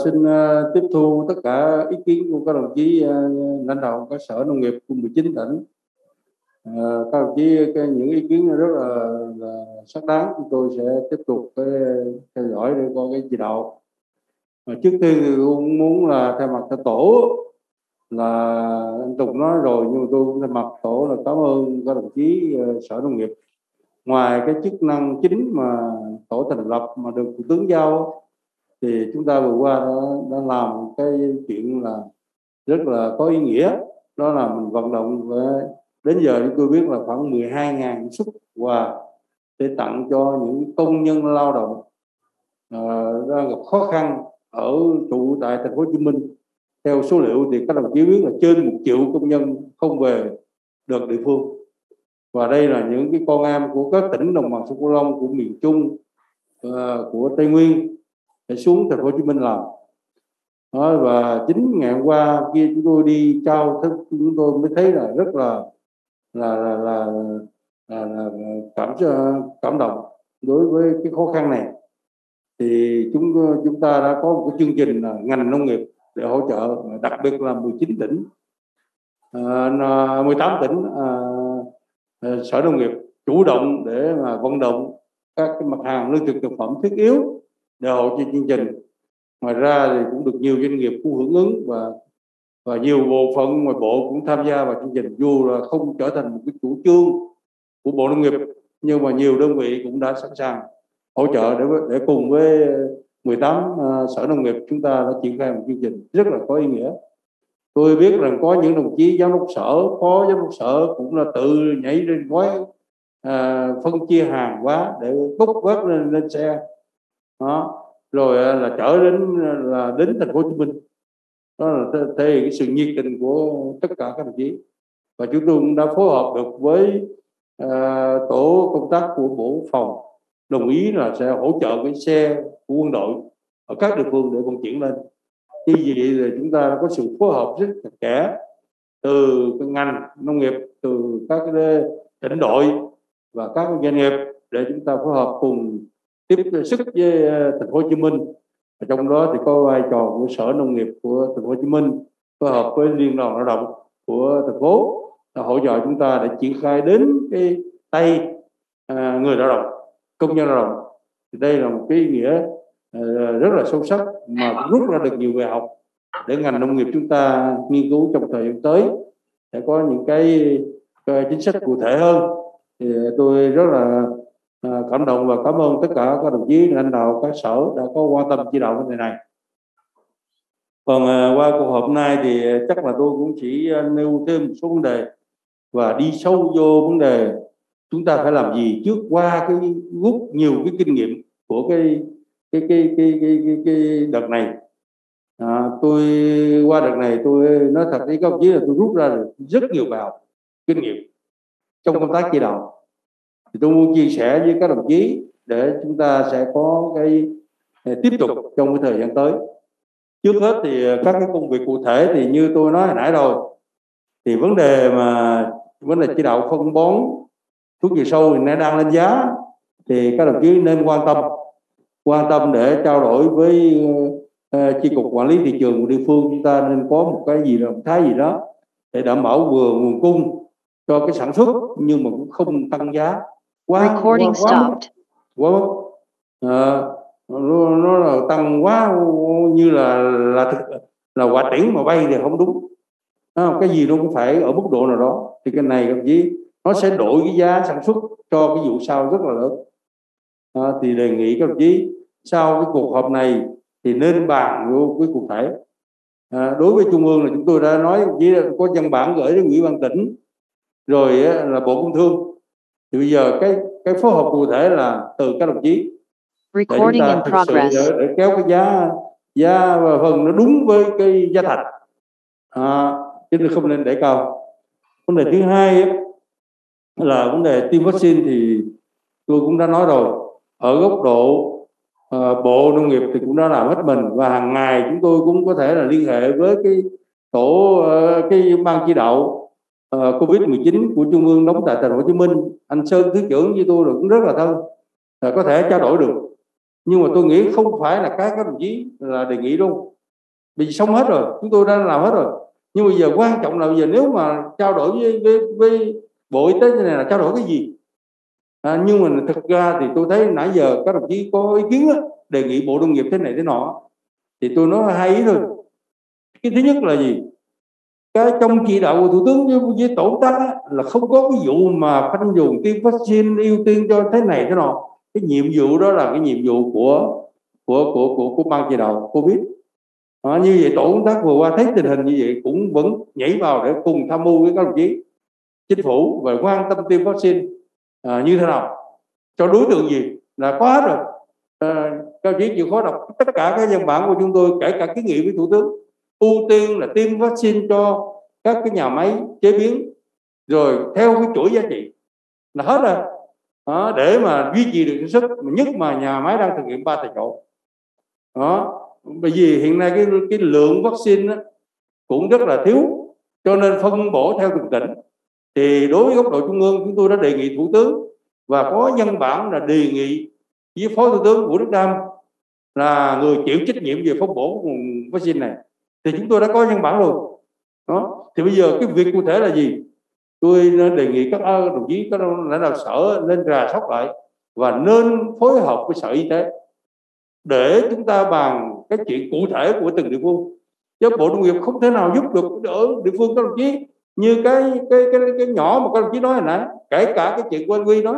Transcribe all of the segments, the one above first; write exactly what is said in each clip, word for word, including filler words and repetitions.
xin uh, tiếp thu tất cả ý kiến của các đồng chí uh, lãnh đạo các sở nông nghiệp của mười chín tỉnh. Uh, các đồng chí cái, những ý kiến rất là, là xác đáng, chúng tôi sẽ tiếp tục cái, theo dõi để có cái chỉ đạo. Uh, trước tiên thì cũng muốn là thay mặt cho tổ là anh Tùng nói rồi, nhưng mà tôi cũng thay mặt tổ là cảm ơn các đồng chí uh, sở nông nghiệp. Ngoài cái chức năng chính mà tổ thành lập mà được thủ tướng giao, thì chúng ta vừa qua đã, đã làm cái chuyện là rất là có ý nghĩa, đó là mình vận động với, đến giờ chúng tôi biết là khoảng mười hai nghìn suất quà để tặng cho những công nhân lao động uh, đang gặp khó khăn ở trụ tại thành phố Hồ Chí Minh. Theo số liệu thì các đồng chí biết là trên một triệu công nhân không về được địa phương, và đây là những cái con em của các tỉnh đồng bằng sông Cửu Long, của miền Trung, uh, của Tây Nguyên để xuống thành phố Hồ Chí Minh làm. Đó, và chính ngày hôm qua kia chúng tôi đi trao, chúng tôi mới thấy là rất là là là, là, là, là cảm cảm động đối với cái khó khăn này. Thì chúng chúng ta đã có một cái chương trình là ngành nông nghiệp để hỗ trợ, đặc biệt là mười chín tỉnh, uh, mười tám tỉnh uh, sở nông nghiệp chủ động để mà vận động các cái mặt hàng lương thực thực phẩm thiết yếu để hỗ trợ chương trình. Ngoài ra thì cũng được nhiều doanh nghiệp cũng hưởng ứng, và và nhiều bộ phận ngoài bộ cũng tham gia vào chương trình, dù là không trở thành một cái chủ trương của Bộ Nông nghiệp, nhưng mà nhiều đơn vị cũng đã sẵn sàng hỗ trợ để để cùng với mười tám uh, sở nông nghiệp chúng ta đã triển khai một chương trình rất là có ý nghĩa. Tôi biết rằng có những đồng chí giám đốc sở, phó giám đốc sở cũng là tự nhảy lên gói uh, phân chia hàng hóa để bốc vác lên, lên xe đó, rồi là chở đến là đến thành phố Hồ Chí Minh. Đó là thể hiện cái sự nhiệt tình của tất cả các đồng chí, và chúng tôi cũng đã phối hợp được với uh, tổ công tác của Bộ Quốc phòng, đồng ý là sẽ hỗ trợ cái xe của quân đội ở các địa phương để vận chuyển lên. Như vậy thì chúng ta đã có sự phối hợp rất chặt chẽ từ cái ngành nông nghiệp, từ các cái tỉnh đội và các doanh nghiệp để chúng ta phối hợp cùng tiếp sức với thành phố Hồ Chí Minh. Trong đó thì có vai trò của Sở Nông nghiệp của thành phố Hồ Chí Minh phối hợp với Liên đoàn Lao động của thành phố hỗ trợ chúng ta để triển khai đến cái tay à, người lao động, công nhân lao động. Thì đây là một cái ý nghĩa à, rất là sâu sắc mà cũng rút ra được nhiều bài học để ngành nông nghiệp chúng ta nghiên cứu trong thời gian tới để có những cái, cái chính sách cụ thể hơn. Thì tôi rất là À, cảm động và cảm ơn tất cả các đồng chí lãnh đạo các sở đã có quan tâm chỉ đạo vấn đề này. Còn à, qua cuộc họp nay thì chắc là tôi cũng chỉ nêu thêm một số vấn đề và đi sâu vô vấn đề chúng ta phải làm gì trước, qua cái rút nhiều cái kinh nghiệm của cái cái cái cái cái, cái, cái đợt này. À, tôi qua đợt này tôi nói thật với các đồng chí là tôi rút ra được rất nhiều bài học kinh nghiệm trong công tác chỉ đạo. Thì tôi muốn chia sẻ với các đồng chí để chúng ta sẽ có cái tiếp tục trong cái thời gian tới. Trước hết thì các cái công việc cụ thể thì như tôi nói hồi nãy rồi, thì vấn đề mà vấn đề chỉ đạo phân bón, thuốc trừ sâu thì nó đang lên giá, thì các đồng chí nên quan tâm quan tâm để trao đổi với uh, chi cục quản lý thị trường của địa phương. Chúng ta nên có một cái gì động thái gì đó để đảm bảo vừa nguồn cung cho cái sản xuất nhưng mà cũng không tăng giá quá quá quá quá à, nó, nó là tăng quá như là là thực, là quả tiễn mà bay thì không đúng. À, cái gì nó cũng phải ở mức độ nào đó, thì cái này các chí nó sẽ đổi cái giá sản xuất cho cái vụ sau rất là lớn. À, thì đề nghị các đồng chí sau cái cuộc họp này thì nên bàn vô cái cụ thể. À, đối với Trung ương là chúng tôi đã nói chỉ có văn bản gửi đến Ủy ban tỉnh rồi là Bộ Công Thương. Thì bây giờ cái cái phối hợp cụ thể là từ các đồng chí để chúng ta thực sự để, để kéo cái giá giá và phần nó đúng với cái giá thành, à, chứ không nên để cao. Vấn đề thứ hai ấy, là vấn đề tiêm vaccine thì tôi cũng đã nói rồi. Ở góc độ uh, Bộ Nông nghiệp thì cũng đã làm hết mình, và hàng ngày chúng tôi cũng có thể là liên hệ với cái tổ uh, cái ban chỉ đạo Uh, Covid mười chín của Trung ương đóng tại thành phố Hồ Chí Minh. Anh Sơn thứ trưởng với tôi cũng rất là thân, là có thể trao đổi được. Nhưng mà tôi nghĩ không phải là các các đồng chí là đề nghị đâu, vì xong hết rồi, chúng tôi đã làm hết rồi. Nhưng bây giờ quan trọng là bây giờ nếu mà trao đổi với, với, với Bộ Y tế như này là trao đổi cái gì? À, nhưng mà thực ra thì tôi thấy nãy giờ các đồng chí có ý kiến đó, đề nghị Bộ Nông nghiệp thế này thế nọ, thì tôi nói hai ý thôi. Cái thứ nhất là gì? Cái trong chỉ đạo của Thủ tướng với, với tổ công tác á, là không có cái vụ mà khoanh vùng tiêm vaccine ưu tiên cho thế này thế nọ. Cái nhiệm vụ đó là cái nhiệm vụ của của của của, của ban chỉ đạo Covid. À, như vậy tổ công tác vừa qua thấy tình hình như vậy cũng vẫn nhảy vào để cùng tham mưu với các đồng chí chính phủ và quan tâm tiêm vaccine à, như thế nào, cho đối tượng gì là có hết rồi. À, các đồng chí chịu khó đọc tất cả các văn bản của chúng tôi, kể cả kiến nghị với Thủ tướng, ưu tiên là tiêm vaccine cho các cái nhà máy chế biến rồi theo cái chuỗi giá trị là hết rồi. Đó, để mà duy trì được sản xuất, nhất mà nhà máy đang thực hiện ba tại chỗ. Đó, bởi vì hiện nay cái cái lượng vaccine cũng rất là thiếu, cho nên phân bổ theo từng tỉnh. Thì đối với góc độ trung ương, chúng tôi đã đề nghị Thủ tướng và có văn bản là đề nghị với Phó Thủ tướng Vũ Đức Đam là người chịu trách nhiệm về phân bổ nguồn vaccine này, thì chúng tôi đã có văn bản rồi. Đó, thì bây giờ cái việc cụ thể là gì? Tôi đề nghị các đồng chí, các lãnh đạo sở lên rà soát lại và nên phối hợp với Sở Y tế để chúng ta bàn cái chuyện cụ thể của từng địa phương. Chứ Bộ Nông nghiệp không thể nào giúp được ở địa phương các đồng chí như cái cái cái, cái nhỏ mà các đồng chí nói hồi nãy, kể cả cái chuyện quan quy nói.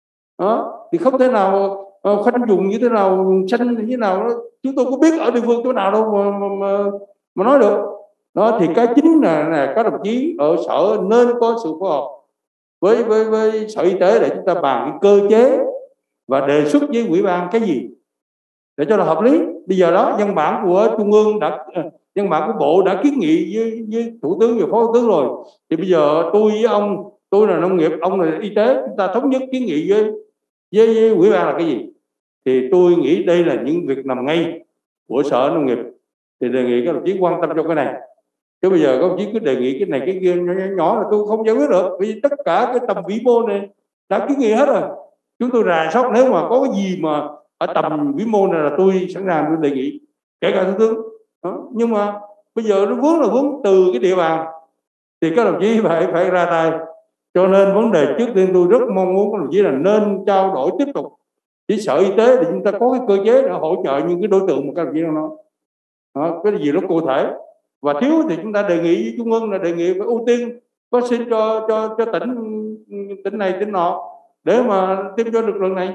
Đó, thì không thể nào uh, khoanh vùng như thế nào, xanh như thế nào đó, chúng tôi có biết ở địa phương chỗ nào đâu mà mà, mà, mà nói được. Đó, thì cái chính là, là các đồng chí ở sở nên có sự phối hợp với với với Sở Y tế để chúng ta bàn cái cơ chế và đề xuất với ủy ban cái gì để cho nó hợp lý. Bây giờ đó văn bản của trung ương đã, văn bản của bộ đã kiến nghị với, với Thủ tướng và Phó Thủ tướng rồi, thì bây giờ tôi với ông, tôi là nông nghiệp, ông là y tế, chúng ta thống nhất kiến nghị với với, với ủy ban là cái gì. Thì tôi nghĩ đây là những việc nằm ngay của Sở Nông nghiệp, thì đề nghị các đồng chí quan tâm cho cái này. Chứ bây giờ các đồng chí cứ đề nghị cái này cái kia nhỏ, nhỏ là tôi không giải quyết được, vì tất cả cái tầm vĩ mô này đã kiến nghị hết rồi. Chúng tôi rà soát, nếu mà có cái gì mà ở tầm vĩ mô này là tôi sẵn sàng tôi đề nghị, kể cả Thủ tướng. Đó. Nhưng mà bây giờ nó vướng là vướng từ cái địa bàn, thì các đồng chí phải phải ra tay. Cho nên vấn đề trước tiên tôi rất mong muốn các đồng chí là nên trao đổi tiếp tục với Sở Y tế để chúng ta có cái cơ chế để hỗ trợ những cái đối tượng mà các đồng chí đang nói. Đó, cái gì nó cụ thể, và thiếu thì chúng ta đề nghị với Trung ương là đề nghị phải ưu tiên vaccine cho cho cho tỉnh tỉnh này tỉnh nọ để mà tiêm cho lực lượng này.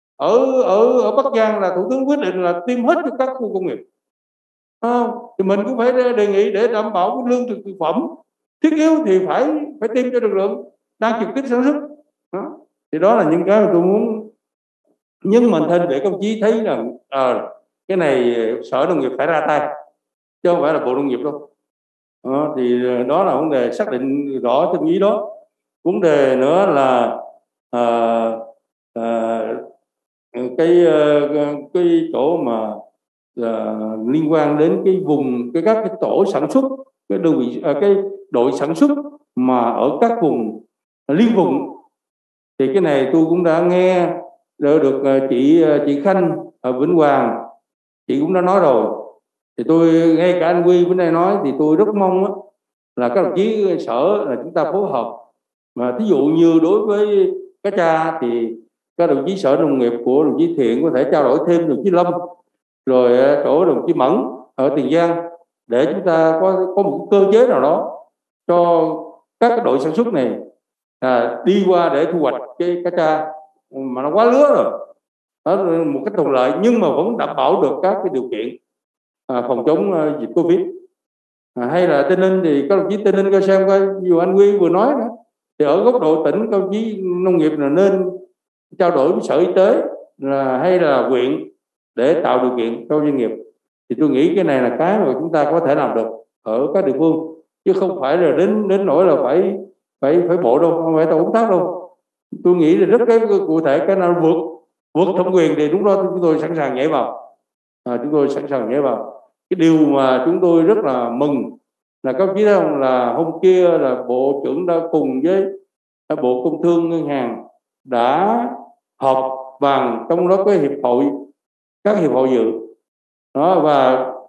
Ở ở ở Bắc Giang là Thủ tướng quyết định là tiêm hết cho các khu công nghiệp. À, thì mình cũng phải đề nghị để đảm bảo cái lương thực thực phẩm thiết yếu thì phải phải tiêm cho lực lượng đang trực tiếp sản xuất. Đó. Thì đó là những cái mà tôi muốn nhấn mạnh thêm để các đồng chí thấy rằng à, cái này Sở Nông nghiệp phải ra tay chứ không phải là Bộ Nông nghiệp đâu. Đó, thì đó là vấn đề xác định rõ từng ý đó. Vấn đề nữa là à, à, cái cái chỗ mà là liên quan đến cái vùng cái các cái tổ sản xuất, cái đơn vị à, cái đội sản xuất mà ở các vùng liên vùng, thì cái này tôi cũng đã nghe được, được chị chị Khanh ở Vĩnh Hoàng chị cũng đã nói rồi. Thì tôi nghe cả anh Quy bên đây nói, thì tôi rất mong đó, là các đồng chí sở là chúng ta phối hợp. Mà thí dụ như đối với Cá Tra thì các đồng chí Sở Nông nghiệp của đồng chí Thiện có thể trao đổi thêm đồng chí Lâm, rồi chỗ đồng chí Mẫn ở Tiền Giang, để chúng ta có có một cơ chế nào đó cho các cái đội sản xuất này à, đi qua để thu hoạch cái Cá Tra mà nó quá lứa rồi. Đó là một cách thuận lợi nhưng mà vẫn đảm bảo được các cái điều kiện à, phòng chống uh, dịch Covid. À, hay là Tây Ninh thì các đồng chí Tây Ninh coi xem coi, dù anh Quy vừa nói đó, thì ở góc độ tỉnh các đồng chí nông nghiệp là nên trao đổi với Sở Y tế là hay là huyện để tạo điều kiện cho doanh nghiệp. Thì tôi nghĩ cái này là cái mà chúng ta có thể làm được ở các địa phương, chứ không phải là đến đến nỗi là phải phải phải bộ đâu, không phải tổ công tác đâu. Tôi nghĩ là rất cái cụ thể, cái nào vượt vượt thẩm quyền thì đúng đó chúng tôi sẵn sàng nhảy vào. À, chúng tôi sẵn sàng nhảy vào. Cái điều mà chúng tôi rất là mừng là các biết không, là hôm kia là Bộ trưởng đã cùng với Bộ Công Thương, Ngân hàng đã họp bàn, trong đó có hiệp hội, các hiệp hội dự đó, và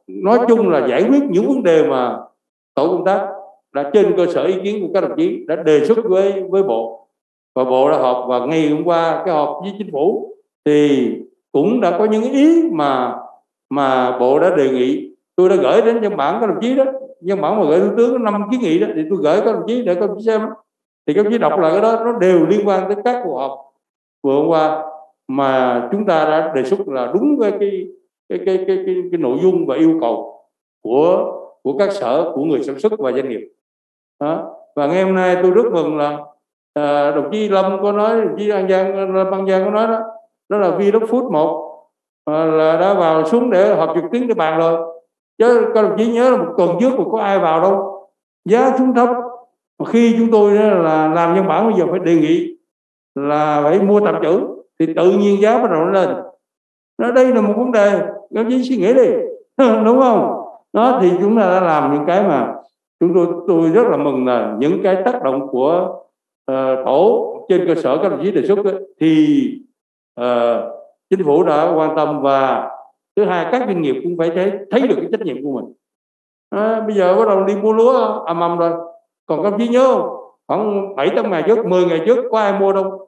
nói chung là giải quyết những vấn đề mà tổ công tác đã trên cơ sở ý kiến của các đồng chí đã đề xuất với với bộ, và bộ đã họp, và ngày hôm qua cái họp với chính phủ thì cũng đã có những ý mà mà bộ đã đề nghị. Tôi đã gửi đến văn bản các đồng chí đó, văn bản mà gửi thủ tướng năm kiến nghị đó, thì tôi gửi các đồng chí để các đồng chí xem. Thì các đồng chí đọc lại cái đó, nó đều liên quan tới các cuộc họp vừa hôm qua mà chúng ta đã đề xuất là đúng với cái cái cái cái cái, cái nội dung và yêu cầu của của các sở, của người sản xuất và doanh nghiệp đó. Và ngày hôm nay tôi rất mừng là à, đồng chí Lâm có nói, đồng chí An Giang, Lâm An Giang có nói đó, đó là Vlog Food một à, là đã vào xuống để họp trực tuyến để bàn rồi, chứ các đồng chí nhớ là một tuần trước mà có ai vào đâu, giá xuống thấp. Mà khi chúng tôi là làm văn bản bây giờ phải đề nghị là phải mua tạm trữ thì tự nhiên giá bắt đầu nó lên. Đó, đây là một vấn đề, các đồng chí suy nghĩ đi đúng không? Đó thì chúng ta đã làm những cái mà chúng tôi tôi rất là mừng, là những cái tác động của uh, tổ trên cơ sở các đồng chí đề xuất ấy, thì uh, chính phủ đã quan tâm, và thứ hai các doanh nghiệp cũng phải thấy, thấy được cái trách nhiệm của mình. À, bây giờ bắt đầu đi mua lúa ầm ầm rồi, còn các đồng chí nhớ không? Khoảng bảy tám ngày trước, mười ngày trước có ai mua đâu.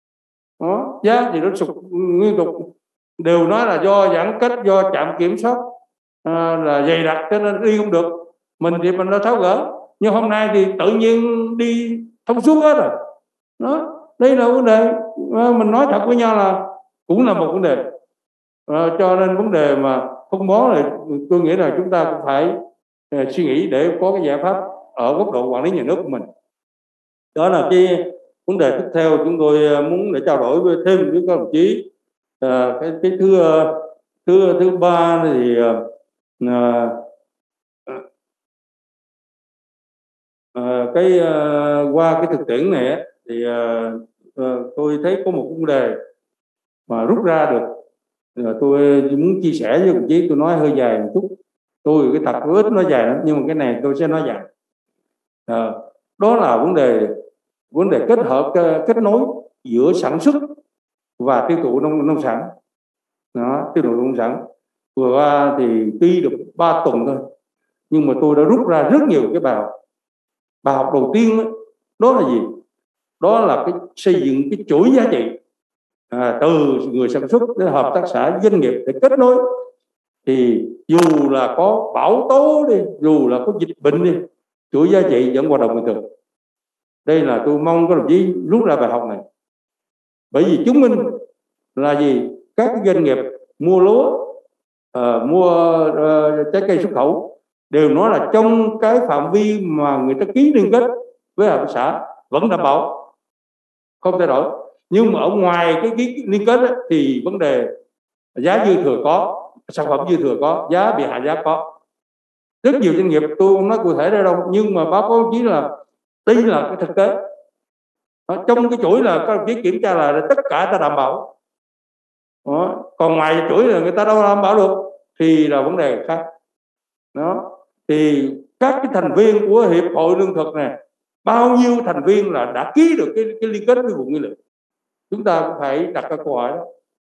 Đó, giá thì nó sụt liên tục, đều nói là do giãn cách, do trạm kiểm soát à, là dày đặc cho nên đi không được. Mình thì mình đã tháo gỡ, nhưng hôm nay thì tự nhiên đi thông suốt hết rồi. Đó, đây là vấn đề à, mình nói thật với nhau là cũng là một vấn đề à, cho nên vấn đề mà phân bón này tôi nghĩ là chúng ta cũng phải à, suy nghĩ để có cái giải pháp ở góc độ quản lý nhà nước của mình. Đó là cái vấn đề tiếp theo chúng tôi muốn để trao đổi với thêm với các đồng chí. À, cái, cái thứ thứ thứ ba thì à, à, cái à, qua cái thực tiễn này thì à, à, tôi thấy có một vấn đề mà rút ra được, à, tôi muốn chia sẻ với đồng chí. Tôi nói hơi dài một chút, tôi cái tập ít nói dài lắm, nhưng mà cái này tôi sẽ nói dài. À, đó là vấn đề vấn đề kết hợp kết nối giữa sản xuất và tiêu thụ nông nông sản. Đó, tiêu thụ nông sản vừa qua thì tuy được ba tuần thôi, nhưng mà tôi đã rút ra rất nhiều cái bài học. Bài học đầu tiên đó, đó là gì? Đó là cái xây dựng cái chuỗi giá trị à, từ người sản xuất đến hợp tác xã, doanh nghiệp để kết nối. Thì dù là có bão tố đi, dù là có dịch bệnh đi, chuỗi giá trị vẫn hoạt động bình thường. Đây là tôi mong các đồng chí rút ra bài học này. Bởi vì chứng minh là gì? Các doanh nghiệp mua lúa, uh, mua uh, trái cây xuất khẩu đều nói là trong cái phạm vi mà người ta ký liên kết với hợp tác xã vẫn đảm bảo, không thay đổi. Nhưng mà ở ngoài cái ký liên kết ấy, thì vấn đề giá dư thừa có, sản phẩm dư thừa có, giá bị hạ giá có. Rất nhiều doanh nghiệp, tôi không nói cụ thể đây đâu, nhưng mà báo cáo chỉ là đây là cái thực tế. Đó, trong cái chuỗi là các đồng chí kiểm tra là tất cả ta đảm bảo. Đó, còn ngoài chuỗi là người ta đâu đảm bảo được thì là vấn đề khác. Đó, thì các cái thành viên của hiệp hội lương thực này, bao nhiêu thành viên là đã ký được cái, cái liên kết với vùng nguyên liệu. Chúng ta cũng phải đặt cái câu hỏi đó.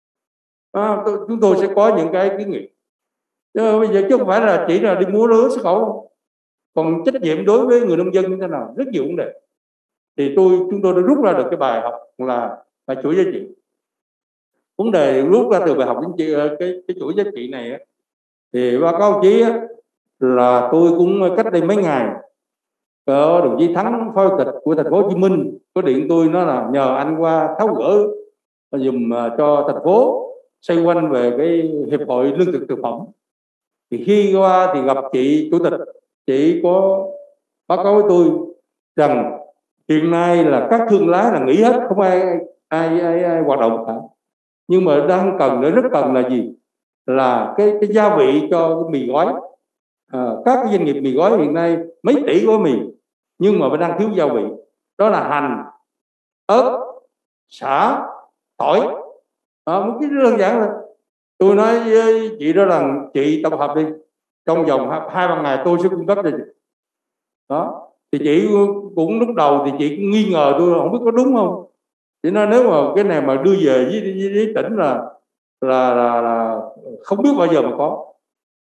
À, tôi, chúng tôi sẽ có những cái kiến nghị. Chứ bây giờ chứ không phải là chỉ là đi mua lúa xuất khẩu, còn trách nhiệm đối với người nông dân như thế nào, rất nhiều vấn đề. Thì tôi chúng tôi đã rút ra được cái bài học là là chuỗi giá trị. Vấn đề rút ra từ bài học cái cái, cái chuỗi giá trị này á, thì báo cáo đồng chí á, là tôi cũng cách đây mấy ngày có đồng chí Thắng, phó chủ tịch của thành phố Hồ Chí Minh có điện tôi, nói là nhờ anh qua tháo gỡ dùm cho thành phố xoay quanh về cái hiệp hội lương thực thực phẩm. Thì khi qua thì gặp chị chủ tịch, chị có báo cáo với tôi rằng hiện nay là các thương lái là nghỉ hết, không ai ai, ai, ai hoạt động cả. Nhưng mà đang cần, nó rất cần là gì? Là cái, cái gia vị cho cái mì gói. À, các cái doanh nghiệp mì gói hiện nay mấy tỷ gói mì, nhưng mà đang thiếu gia vị. Đó là hành, ớt, sả, tỏi. À, một cái đơn giản là tôi nói với chị đó là chị tập hợp đi, trong vòng hai ba ngày tôi sẽ cung cấp cho chị. Đó, thì chị cũng lúc đầu thì chị cũng nghi ngờ tôi, không biết có đúng không. Chị nói nếu mà cái này mà đưa về với, với, với tỉnh là, là là là không biết bao giờ mà có.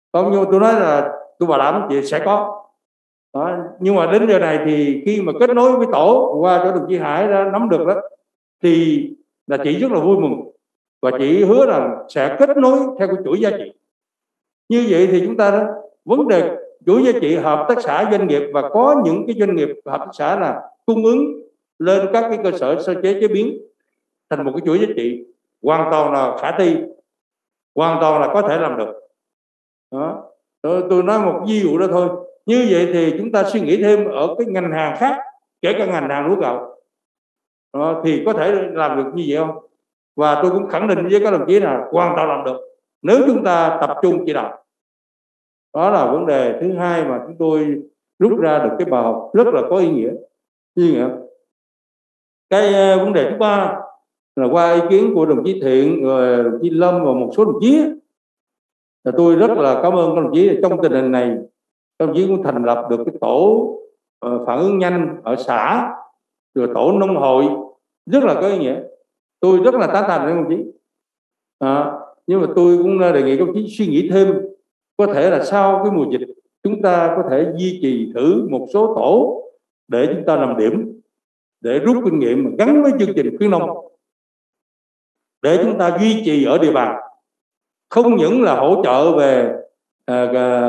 Không, nhưng mà tôi nói là tôi bảo đảm chị sẽ có. Đó. Nhưng mà đến giờ này thì khi mà kết nối với tổ qua cho đồng chí Hải đã nắm được đó, thì là chị rất là vui mừng, và chị hứa rằng sẽ kết nối theo cái chuỗi giá trị. Như vậy thì chúng ta đó, vấn đề chuỗi giá trị hợp tác xã doanh nghiệp, và có những cái doanh nghiệp hợp tác xã là cung ứng lên các cái cơ sở sơ chế chế biến thành một cái chuỗi giá trị hoàn toàn là khả thi, hoàn toàn là có thể làm được. Đó. Tôi, tôi nói một ví dụ đó thôi. Như vậy thì chúng ta suy nghĩ thêm ở cái ngành hàng khác, kể cả ngành hàng lúa gạo, đó, thì có thể làm được như vậy không? Và tôi cũng khẳng định với các đồng chí là hoàn toàn làm được nếu chúng ta tập trung chỉ đạo. Đó là vấn đề thứ hai mà chúng tôi rút ra được cái bài học rất là có ý nghĩa. Ý nghĩa. Cái vấn đề thứ ba là qua ý kiến của đồng chí Thiện, rồi đồng chí Lâm và một số đồng chí, là tôi rất là cảm ơn các đồng chí. Trong tình hình này, các đồng chí cũng thành lập được cái tổ uh, phản ứng nhanh ở xã, rồi tổ nông hội rất là có ý nghĩa. Tôi rất là tán thành với các đồng chí. À, nhưng mà tôi cũng đề nghị các đồng chí suy nghĩ thêm, có thể là sau cái mùa dịch chúng ta có thể duy trì thử một số tổ để chúng ta làm điểm, để rút kinh nghiệm mà gắn với chương trình khuyến nông, để chúng ta duy trì ở địa bàn, không những là hỗ trợ về à,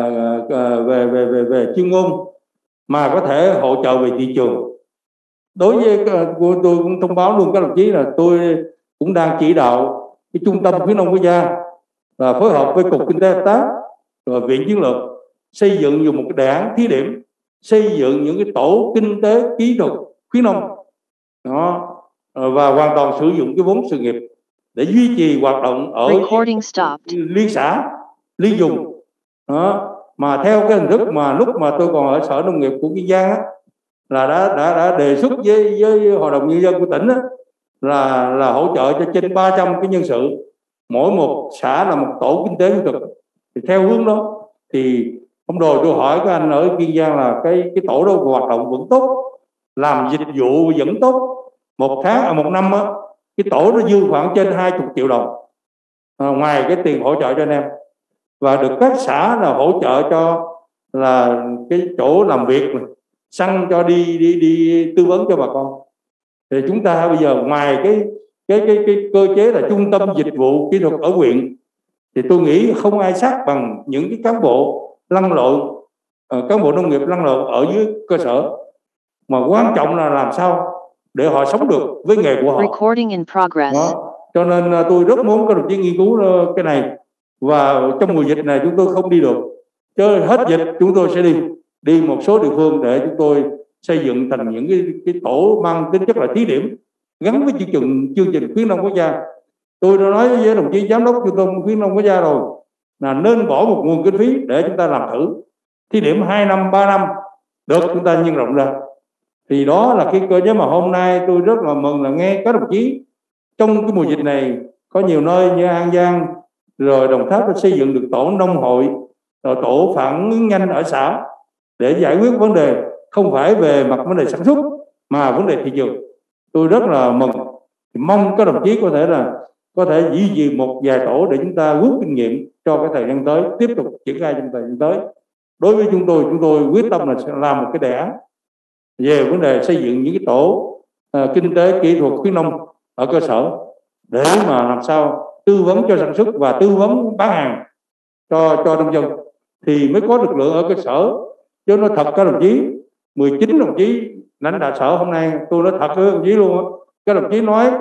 à, về, về về về chuyên môn, mà có thể hỗ trợ về thị trường. Đối với tôi cũng thông báo luôn các đồng chí là tôi cũng đang chỉ đạo cái trung tâm khuyến nông quốc gia là phối hợp với cục kinh tế hợp tác rồi viện chiến lược xây dựng dùng một cái đề án thí điểm, xây dựng những cái tổ kinh tế kỹ thuật khuyến nông đó, và hoàn toàn sử dụng cái vốn sự nghiệp để duy trì hoạt động ở liên xã, liên vùng đó. Mà theo cái hình thức mà lúc mà tôi còn ở Sở Nông nghiệp của Kiên Giang á, là đã đã đã đề xuất với với Hội đồng Nhân dân của tỉnh á, là là hỗ trợ cho trên ba trăm cái nhân sự, mỗi một xã là một tổ kinh tế kỹ thuật. Thì theo hướng đó thì hôm rồi tôi hỏi các anh ở Kiên Giang là cái cái tổ đó hoạt động vẫn tốt, làm dịch vụ vẫn tốt. Một tháng à, một năm á, cái tổ nó dư khoảng trên hai mươi triệu đồng à, ngoài cái tiền hỗ trợ cho anh em, và được các xã là hỗ trợ cho là cái chỗ làm việc này, xăng cho đi đi đi tư vấn cho bà con. Thì chúng ta bây giờ ngoài cái cái cái cái cơ chế là trung tâm dịch vụ kỹ thuật ở huyện, thì tôi nghĩ không ai sát bằng những cái cán bộ lăn lộn, uh, cán bộ nông nghiệp lăn lộn ở dưới cơ sở, mà quan trọng là làm sao để họ sống được với nghề của họ. Đó. Cho nên uh, tôi rất muốn các đồng chí nghiên cứu uh, cái này, và trong mùa dịch này chúng tôi không đi được, chứ hết dịch chúng tôi sẽ đi đi một số địa phương để chúng tôi xây dựng thành những cái, cái tổ mang tính chất là thí điểm gắn với chương trình chương trình khuyến nông quốc gia. Tôi đã nói với đồng chí giám đốc trung tâm khuyến nông quốc gia rồi, là nên bỏ một nguồn kinh phí để chúng ta làm thử thí điểm hai năm ba năm, được chúng ta nhân rộng ra. Thì đó là cái cơ chế mà hôm nay tôi rất là mừng là nghe các đồng chí trong cái mùa dịch này có nhiều nơi như An Giang rồi Đồng Tháp đã xây dựng được tổ nông hội, rồi tổ phản ứng nhanh ở xã để giải quyết vấn đề không phải về mặt vấn đề sản xuất mà vấn đề thị trường. Tôi rất là mừng, thì mong các đồng chí có thể là có thể duy trì một vài tổ để chúng ta rút kinh nghiệm cho cái thời gian tới, tiếp tục triển khai trong thời gian tới. Đối với chúng tôi, chúng tôi quyết tâm là sẽ làm một cái đề án về vấn đề xây dựng những cái tổ uh, kinh tế kỹ thuật khuyến nông ở cơ sở, để mà làm sao tư vấn cho sản xuất và tư vấn bán hàng cho cho nông dân, thì mới có lực lượng ở cơ sở. Chứ nói thật các đồng chí, mười chín đồng chí lãnh đạo sở hôm nay, tôi nói thật với đồng chí luôn á, các đồng chí nói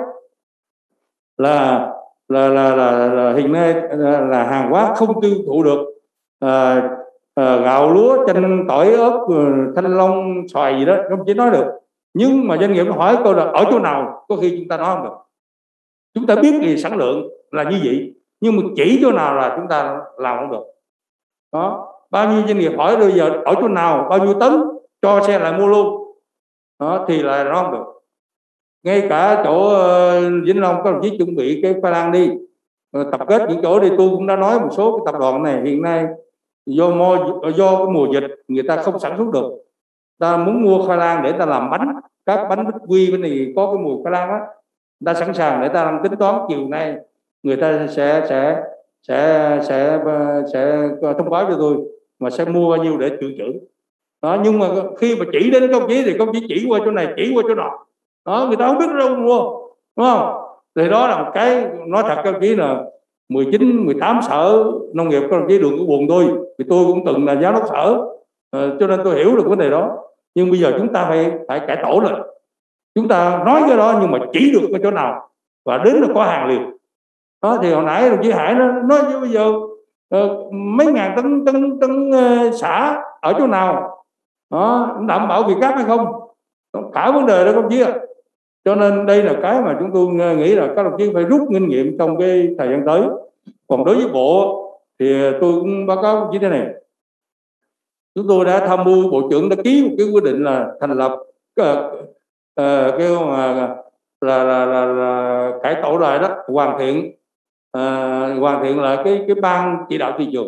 là là là, là, là hiện nay là, là hàng hóa không tiêu thụ được, à, à, gạo lúa chanh tỏi ớt thanh long xoài gì đó không chỉ nói được. Nhưng mà doanh nghiệp nó hỏi câu là ở chỗ nào, có khi chúng ta nói không được. Chúng ta biết thì sản lượng là như vậy, nhưng mà chỉ chỗ nào là chúng ta làm không được. Đó, bao nhiêu doanh nghiệp hỏi bây giờ ở chỗ nào bao nhiêu tấn cho xe lại mua luôn, đó thì là nó không được. Ngay cả chỗ uh, Vĩnh Long các đồng chí chuẩn bị cái khoai lang đi, uh, tập kết những chỗ đi, tôi cũng đã nói một số cái tập đoàn này hiện nay do mo do cái mùa dịch người ta không sản xuất được, ta muốn mua khoai lang để ta làm bánh, các bánh bích quy bên này có cái mùi khoai lang á, ta sẵn sàng để ta đang tính toán chiều nay người ta sẽ sẽ sẽ sẽ sẽ thông báo cho tôi mà sẽ mua bao nhiêu để dự trữ đó. Nhưng mà khi mà chỉ đến công chí thì công chí chỉ qua chỗ này, chỉ qua chỗ nọ đó, người ta không biết đâu mua, đúng không? Thì đó là một cái nói thật công chí là mười chín, mười tám sở nông nghiệp các đồng chí đường của quận tôi, thì tôi cũng từng là giám đốc sở, à, cho nên tôi hiểu được vấn đề đó. Nhưng bây giờ chúng ta phải phải cải tổ lại, chúng ta nói cái đó nhưng mà chỉ được cái chỗ nào và đến là có hàng liền đó. Thì hồi nãy đồng chí Hải nó nói với bây giờ uh, mấy ngàn tấn tấn tấn uh, xả ở chỗ nào đó, đảm bảo việc gáp hay không, cả vấn đề đó công chí ạ. Cho nên đây là cái mà chúng tôi nghĩ là các đồng chí phải rút kinh nghiệm trong cái thời gian tới. Còn đối với bộ thì tôi cũng báo cáo như thế này, chúng tôi đã tham mưu bộ trưởng đã ký một cái quyết định là thành lập uh, uh, cái uh, là, là, là, là cải tổ lại đó, hoàn thiện uh, hoàn thiện lại cái cái ban chỉ đạo thị trường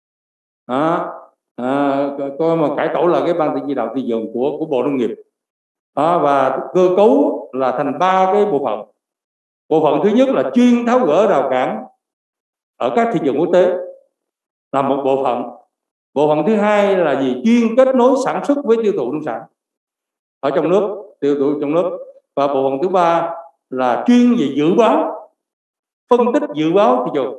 đó, à, coi mà cải tổ là cái ban chỉ đạo thị trường của của Bộ Nông nghiệp đó, và cơ cấu là thành ba cái bộ phận. Bộ phận thứ nhất là chuyên tháo gỡ rào cản ở các thị trường quốc tế là một bộ phận. Bộ phận thứ hai là gì? Chuyên kết nối sản xuất với tiêu thụ nông sản ở trong nước, tiêu thụ trong nước. Và bộ phận thứ ba là chuyên về dự báo, phân tích dự báo thị trường.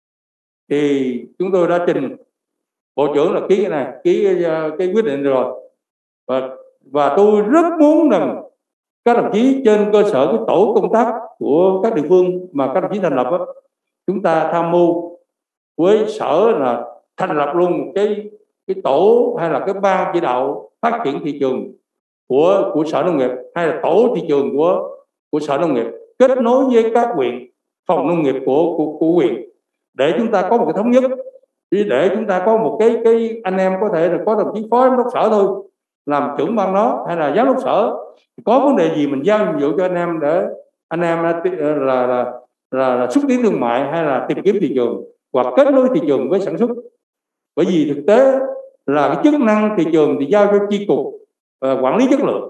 Thì chúng tôi đã trình bộ trưởng là ký cái này, ký cái, cái quyết định rồi. Và và tôi rất muốn rằng các đồng chí trên cơ sở cái tổ công tác của các địa phương mà các đồng chí thành lập đó, chúng ta tham mưu với sở là thành lập luôn một cái cái tổ hay là cái ban chỉ đạo phát triển thị trường của của Sở Nông nghiệp hay là tổ thị trường của của Sở Nông nghiệp kết nối với các huyện, phòng nông nghiệp của của, của huyện để chúng ta có một cái thống nhất, để chúng ta có một cái cái anh em có thể là có đồng chí phó giám đốc sở thôi làm trưởng ban đó, hay là giám đốc sở có vấn đề gì mình giao nhiệm vụ cho anh em để anh em là là là, là, là xúc tiến thương mại hay là tìm kiếm thị trường hoặc kết nối thị trường với sản xuất. Bởi vì thực tế là cái chức năng thị trường thì giao cho chi cục uh, quản lý chất lượng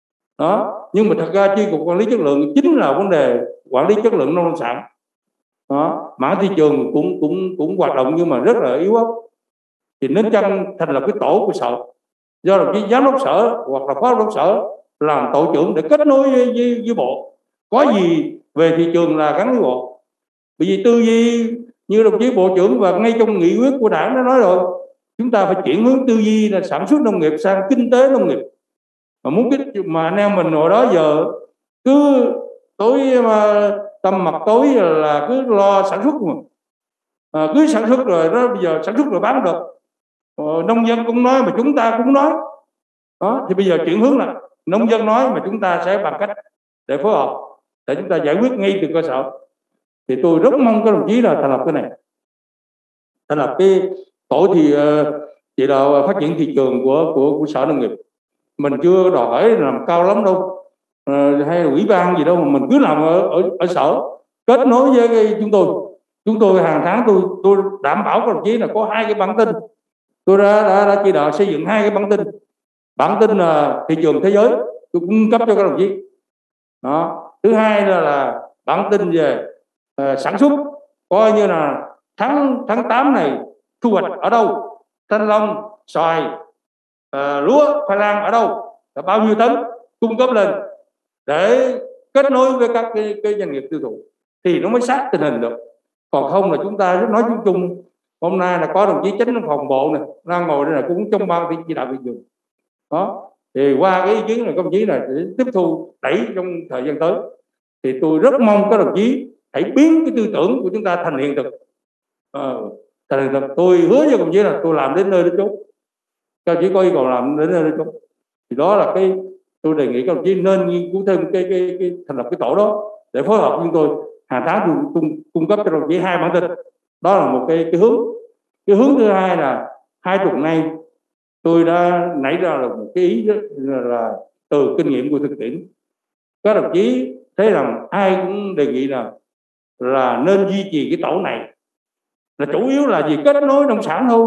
đó, nhưng mà thật ra chi cục quản lý chất lượng chính là vấn đề quản lý chất lượng nông lâm sản đó. Mảng thị trường cũng cũng cũng hoạt động nhưng mà rất là yếu ớt, thì nên chăng thành lập cái tổ của sở do là cái giám đốc sở hoặc là phó giám đốc sở làm tổ trưởng để kết nối với, với, với bộ, có gì về thị trường là gắn với bộ. Bởi vì tư duy như đồng chí bộ trưởng và ngay trong nghị quyết của đảng đã nói rồi, chúng ta phải chuyển hướng tư duy là sản xuất nông nghiệp sang kinh tế nông nghiệp. Mà muốn cái mà anh em mình hồi đó giờ cứ tối mà tầm mặt tối là cứ lo sản xuất mà à, cứ sản xuất rồi đó, bây giờ sản xuất rồi bán được, ờ, nông dân cũng nói mà chúng ta cũng nói đó, thì bây giờ chuyển hướng là nông dân nói mà chúng ta sẽ bằng cách để phối hợp để chúng ta giải quyết ngay từ cơ sở. Thì tôi rất mong các đồng chí là thành lập cái này, thành lập cái tổ thì uh, chỉ đạo phát triển thị trường của của của Sở Nông nghiệp. Mình chưa đòi hỏi làm cao lắm đâu, uh, hay là ủy ban gì đâu, mà mình cứ làm ở ở, ở sở kết nối với cái, chúng tôi chúng tôi hàng tháng tôi tôi đảm bảo các đồng chí là có hai cái bản tin. Tôi đã, đã, đã chỉ đạo xây dựng hai cái bản tin. Bản tin là thị trường thế giới tôi cung cấp cho các đồng chí đó. Thứ hai là, là bản tin về uh, sản xuất, coi như là tháng tháng tám này thu hoạch ở đâu, thanh long, xoài, uh, lúa, khoai lang ở đâu, là bao nhiêu tấn cung cấp lên để kết nối với các cái, cái doanh nghiệp tiêu thụ thì nó mới sát tình hình được. Còn không là chúng ta rất nói chung chung. Hôm nay là có đồng chí chánh phòng bộ này đang ngồi đây là cũng trong ban chỉ đạo thị trường đó, thì qua cái ý kiến này các đồng chí này để tiếp thu đẩy trong thời gian tới. Thì tôi rất mong các đồng chí hãy biến cái tư tưởng của chúng ta thành hiện thực. À, thành hiện thực. Tôi hứa với các đồng chí là tôi làm đến nơi đến chốn, các đồng chí có yêu cầu làm đến nơi đến chốn. Thì đó là cái tôi đề nghị các đồng chí nên nghiên cứu thêm cái, cái, cái thành lập cái tổ đó để phối hợp với chúng tôi. Hàng tháng tôi cung, cung cấp cho đồng chí hai bản tin. Đó là một cái, cái hướng. Cái hướng thứ hai là hai tuần nay tôi đã nảy ra là một cái ý là, là từ kinh nghiệm của thực tiễn. Các đồng chí thấy rằng ai cũng đề nghị là là nên duy trì cái tổ này, là chủ yếu là gì? Kết nối nông sản thôi,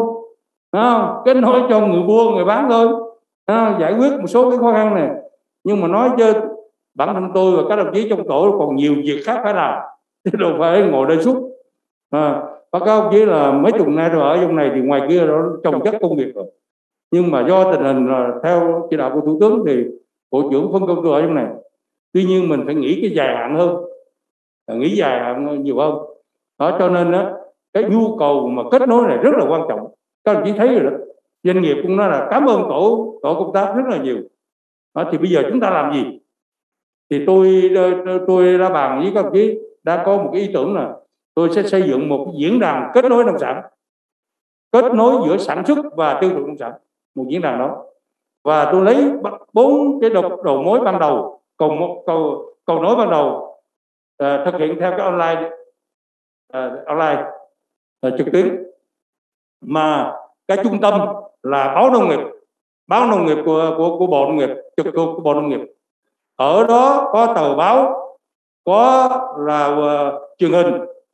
à, kết nối cho người mua người bán thôi, à, giải quyết một số cái khó khăn này. Nhưng mà nói cho bản thân tôi và các đồng chí trong tổ còn nhiều việc khác phải làm, chứ đâu phải ngồi đây suốt. À, báo cáo ông chí là mấy chục nay tôi ở trong này thì ngoài kia nó trồng chất công việc rồi, nhưng mà do tình hình là theo chỉ đạo của thủ tướng thì bộ trưởng phân công tôi ở trong này. Tuy nhiên mình phải nghĩ cái dài hạn hơn, nghĩ dài hạn nhiều hơn đó, cho nên đó, cái nhu cầu mà kết nối này rất là quan trọng. Các đồng chí thấy rồi đó, doanh nghiệp cũng nói là cảm ơn tổ tổ công tác rất là nhiều đó. Thì bây giờ chúng ta làm gì? Thì tôi tôi đã bàn với các đồng chí, đã có một cái ý tưởng là tôi sẽ xây dựng một cái diễn đàn kết nối nông sản, kết nối giữa sản xuất và tiêu thụ nông sản, một diễn đàn đó. Và tôi lấy bốn cái đầu, đầu mối ban đầu, cầu cầu cầu nối ban đầu uh, thực hiện theo cái online uh, online uh, trực tuyến, mà cái trung tâm là báo nông nghiệp, báo nông nghiệp của của, của bộ nông nghiệp, trực thuộc của bộ nông nghiệp. Ở đó có tờ báo, có là uh, truyền hình,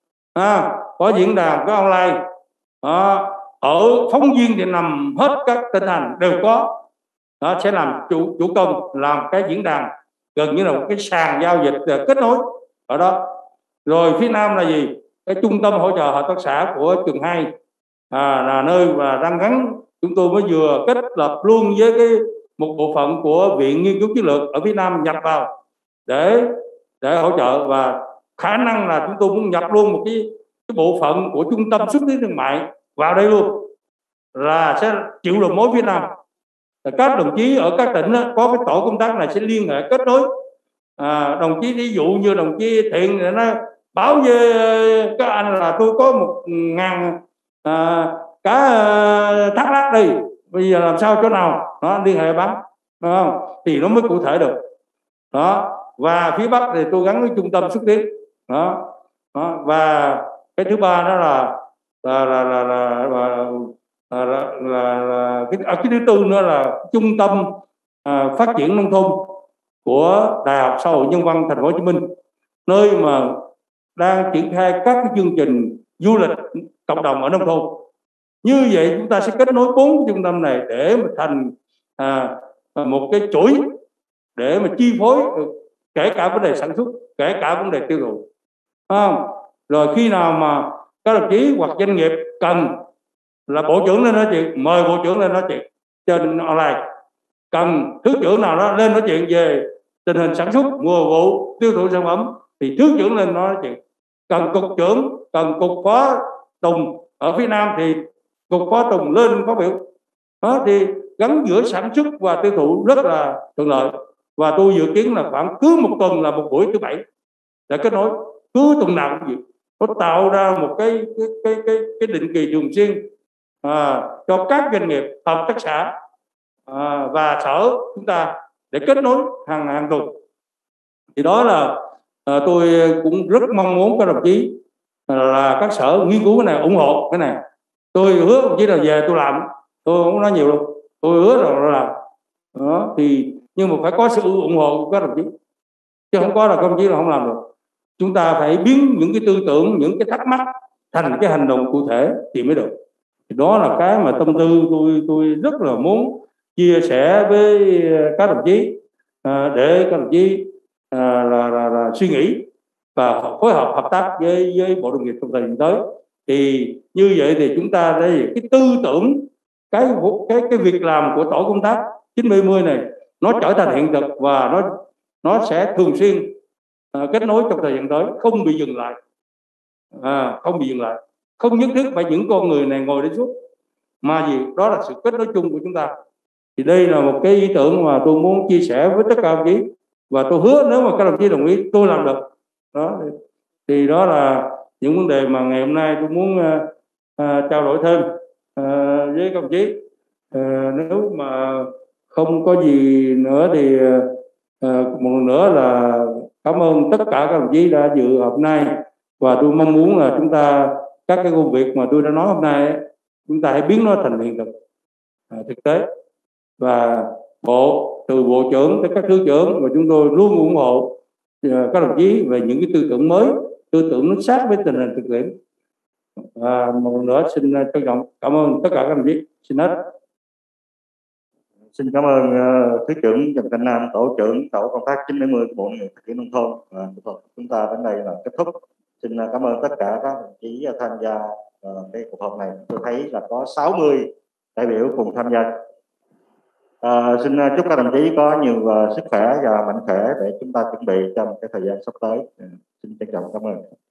à, có diễn đàn, có online. À, ở phóng viên thì nằm hết các tỉnh thành đều có. Đó, sẽ làm chủ chủ công làm cái diễn đàn gần như là một cái sàn giao dịch kết nối ở đó. Rồi phía Nam là gì? Cái trung tâm hỗ trợ hợp tác xã của trường hai à, là nơi mà đang gắn, chúng tôi mới vừa kết lập luôn với cái một bộ phận của Viện Nghiên cứu Chiến lược ở phía Nam nhập vào để để hỗ trợ, và khả năng là chúng tôi muốn nhập luôn một cái, cái bộ phận của trung tâm xúc tiến thương mại vào đây luôn, là sẽ chịu đầu mối phía Nam. Các đồng chí ở các tỉnh đó, có cái tổ công tác này sẽ liên hệ kết nối. À, đồng chí ví dụ như đồng chí Thiện để nó báo với các anh là tôi có một ngàn à, cá thác lát đi, bây giờ làm sao chỗ nào nó liên hệ bán, đúng không? Thì nó mới cụ thể được đó. Và phía Bắc thì tôi gắn với trung tâm xúc tiến đó. Đó. Và cái thứ ba đó là là là là, là, là À, là, là, là cái, à, cái thứ tư nữa là trung tâm à, phát triển nông thôn của Đại học Xã hội Nhân văn Thành phố Hồ Chí Minh, nơi mà đang triển khai các cái chương trình du lịch cộng đồng ở nông thôn. Như vậy chúng ta sẽ kết nối bốn trung tâm này để mà thành à, một cái chuỗi để mà chi phối, kể cả vấn đề sản xuất, kể cả vấn đề tiêu thụ, không? Rồi khi nào mà các đồng chí hoặc doanh nghiệp cần là bộ trưởng lên nói chuyện, mời bộ trưởng lên nói chuyện trên online. Cần thứ trưởng nào đó lên nói chuyện về tình hình sản xuất, mùa vụ, tiêu thụ sản phẩm thì thứ trưởng lên nói chuyện. Cần cục trưởng, cần cục phó Tùng ở phía Nam thì cục phó Tùng lên phát biểu. Đó thì gắn giữa sản xuất và tiêu thụ rất là thuận lợi. Và tôi dự kiến là khoảng cứ một tuần là một buổi thứ bảy để kết nối, cứ tuần nào cũng vậy. Nó tạo ra một cái cái cái cái, cái định kỳ thường xuyên à, cho các doanh nghiệp, hợp tác xã à, và sở chúng ta để kết nối hàng hàng tuần. Thì đó là à, tôi cũng rất mong muốn các đồng chí à, là các sở nghiên cứu cái này, ủng hộ cái này. Tôi hứa đồng chí là về tôi làm, tôi không nói nhiều đâu, tôi hứa rồi tôi làm đó. Thì nhưng mà phải có sự ủng hộ của các đồng chí, chứ không có là các đồng chí là không làm được. Chúng ta phải biến những cái tư tưởng, những cái thắc mắc thành cái hành động cụ thể thì mới được. Thì đó là cái mà tâm tư tôi tôi rất là muốn chia sẻ với các đồng chí à, để các đồng chí à, là, là, là suy nghĩ và phối hợp hợp tác với với Bộ Nông nghiệp trong thời gian tới. Thì như vậy thì chúng ta đây cái tư tưởng, cái cái cái việc làm của tổ công tác chín bảy mươi này nó trở thành hiện thực, và nó nó sẽ thường xuyên à, kết nối trong thời gian tới, không bị dừng lại, à, không bị dừng lại, không nhất thiết phải những con người này ngồi đến suốt, mà gì đó là sự kết nối chung của chúng ta. Thì đây là một cái ý tưởng mà tôi muốn chia sẻ với tất cả các đồng chí, và tôi hứa nếu mà các đồng chí đồng ý tôi làm được đó. Thì đó là những vấn đề mà ngày hôm nay tôi muốn uh, uh, trao đổi thêm uh, với các đồng chí. Uh, nếu mà không có gì nữa thì uh, một lần nữa là cảm ơn tất cả các đồng chí đã dự họp nay, và tôi mong muốn là chúng ta các cái công việc mà tôi đã nói hôm nay ấy, chúng ta hãy biến nó thành hiện thực à, thực tế. Và bộ từ bộ trưởng tới các thứ trưởng, và chúng tôi luôn ủng hộ uh, các đồng chí về những cái tư tưởng mới, tư tưởng nó sát với tình hình thực tiễn. À, một lần nữa xin trân trọng cảm ơn tất cả các đồng chí. Xin hết. Xin cảm ơn uh, Thứ trưởng Trần Thanh Nam, Tổ trưởng Tổ công tác chín bảy mươi của Bộ Nông nghiệp Phát triển Nông thôn. Và chúng ta đến đây là kết thúc xin cảm ơn tất cả các đồng chí tham gia uh, cái cuộc họp này. Tôi thấy là có sáu mươi đại biểu cùng tham gia. Uh, xin chúc các đồng chí có nhiều uh, sức khỏe và mạnh khỏe để chúng ta chuẩn bị trong cái thời gian sắp tới. Uh, xin trân trọng cảm ơn.